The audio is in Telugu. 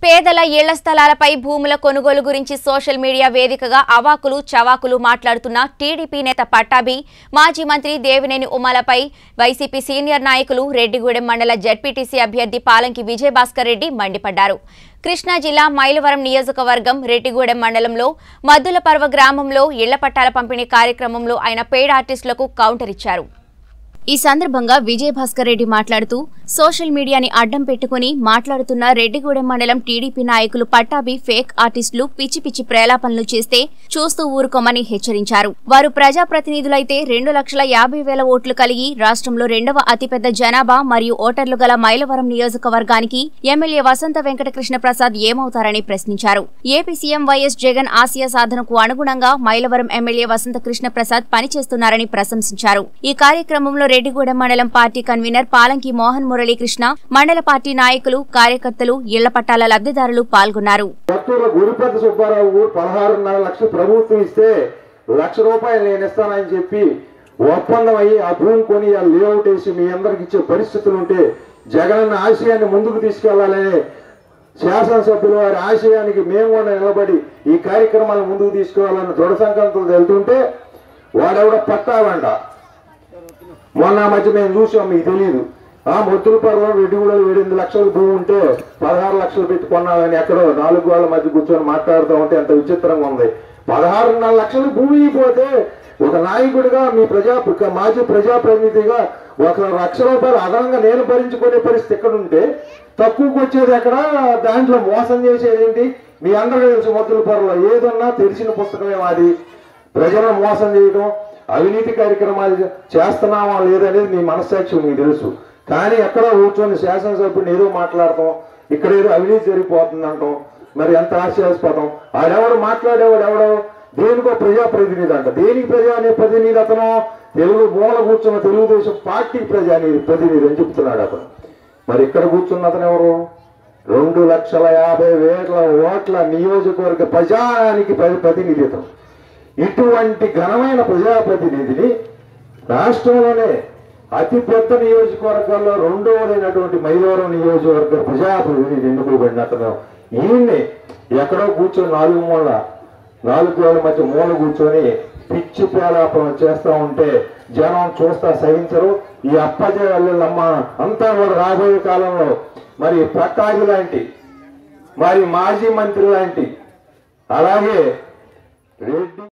పేదల ఇళ్ల స్థలాలపై భూముల కొనుగోలు గురించి సోషల్ మీడియా వేదికగా అవాకులు చవాకులు మాట్లాడుతున్న టీడీపీ నేత పట్టాభి, మాజీ మంత్రి దేవినేని ఉమాలపై వైసీపీ సీనియర్ నాయకులు రెడ్డిగూడెం మండల జెడ్పీటీసీ అభ్యర్థి పాలంకి విజయభాస్కర్ రెడ్డి మండిపడ్డారు. కృష్ణా జిల్లా మైలవరం నియోజకవర్గం రెడ్డిగూడెం మండలంలో మద్దులపర్వ గ్రామంలో ఇళ్ల పట్టాల పంపిణీ కార్యక్రమంలో ఆయన పెయిడ్ ఆర్టిస్టులకు కౌంటర్ ఇచ్చారు. ఈ సందర్భంగా విజయభాస్కర్ రెడ్డి మాట్లాడుతూ సోషల్ మీడియాని అడ్డం పెట్టుకుని మాట్లాడుతున్న రెడ్డిగూడెం మండలం టీడీపీ నాయకులు పట్టాభి ఫేక్ ఆర్టిస్టులు పిచ్చి పిచ్చి ప్రేలాపనలు చేస్తే చూస్తూ ఊరుకోమని హెచ్చరించారు. వారు ప్రజాప్రతినిధులైతే 2,50,000 ఓట్లు కలిగి రాష్ట్రంలో రెండవ అతిపెద్ద జనాభా మరియు ఓటర్లు గల మైలవరం నియోజకవర్గానికి ఎమ్మెల్యే వసంత వెంకటకృష్ణ ప్రసాద్ ఏమవుతారని ప్రశ్నించారు. ఏపీ సీఎం వైఎస్ జగన్ ఆసియా సాధనకు అనుగుణంగా మైలవరం ఎమ్మెల్యే వసంత కృష్ణ ప్రసాద్ పనిచేస్తున్నారని ప్రశంసించారు. ఈ కార్యక్రమంలో రెడ్డిగూడెం మండలం పార్టీ కన్వీనర్ పాలంకి మోహన్ మురళీకృష్ణ, మండల పార్టీ నాయకులు, కార్యకర్తలు, ఇళ్ల పట్టాల లబ్ధిదారులు పాల్గొన్నారు. గురుపతి సుబ్బారావు 16.5 లక్షలు ప్రభుత్వం ఇస్తే ₹1,00,000 నేను ఇస్తానని చెప్పి ఒప్పందం అయ్యి ఆ భూమి కొని ఆ లేఅవుట్ వేసి మీ అందరికి ఇచ్చే పరిస్థితులు ఉంటే జగనన్న ఆశయాన్ని ముందుకు తీసుకెళ్లాలనే శాసనసభ్యులు వారి ఆశయానికి మేము కూడా నిలబడి ఈ కార్యక్రమాలను ముందుకు తీసుకెళ్లాలని దృఢ సంకల్పంతో వెళ్తుంటే వాడెవడ పట్టావంట. మొన్న మధ్య మేము చూసాం, మీకు తెలియదు. మొత్తులపర్లో రెడ్డిగూడెం 7 లక్షల భూమి ఉంటే 16 లక్షలు పెట్టి కొన్నాలని ఎక్కడో 4 వాళ్ళ మధ్య కూర్చొని మాట్లాడుతూ ఉంటే ఎంత విచిత్రంగా ఉంది. 16.5 లక్షల భూమి అయిపోతే ఒక నాయకుడిగా మీ మాజీ ప్రజాప్రతినిధిగా ₹1,00,000 అదనంగా నేను భరించుకునే పరిస్థితి ఎక్కడ ఉంటే తక్కువకి వచ్చేది ఎక్కడ, దాంట్లో మోసం చేసేది ఏంటి? మీ అందరూ తెలుసు, మొత్తులపర్లో ఏదన్నా తెలిసిన పుస్తకమే అది. ప్రజలను మోసం చేయడం, అవినీతి కార్యక్రమాలు చేస్తున్నామా లేదనేది మీ మనస్సాక్షి మీకు తెలుసు. కానీ ఎక్కడో కూర్చొని శాసనసభ్యుడిని ఏదో మాట్లాడతాం, ఇక్కడ ఏదో అవినీతి జరిగిపోతుంది అంటాం. మరి ఎంత ఆశ్చర్యపోతాం. ఆడెవడు మాట్లాడేవాడు ఎవడో దేనికో ప్రజాప్రతినిధి అంట. దేనికి ప్రతినిధి అతను? తెలుగు మూల కూర్చున్న తెలుగుదేశం పార్టీ ప్రతినిధి అని చెప్తున్నాడు అతను. మరి ఇక్కడ కూర్చున్న అతను ఎవరు? 2,50,000 ఓట్ల నియోజకవర్గ ప్రజానికి ప్రతినిధి అతను. ఇటువంటి ఘనమైన ప్రజాప్రతినిధిని రాష్ట్రంలోనే అతిపెద్ద నియోజకవర్గాల్లో రెండవదైనటువంటి మైలవరం నియోజకవర్గ ప్రజాప్రతినిధి ఎన్నుకోబడిన అతను ఈయన్ని ఎక్కడో కూర్చొని 4 వేల మధ్య మూల కూర్చొని పిచ్చి పేలాపన చేస్తూ ఉంటే జనం చూస్తా సహించరు. ఈ అప్పజల్లమ్మ అంతా కూడా రాబోయే కాలంలో మరి పట్టాభి లాంటి, మరి మాజీ మంత్రి లాంటి, అలాగే రెడ్డి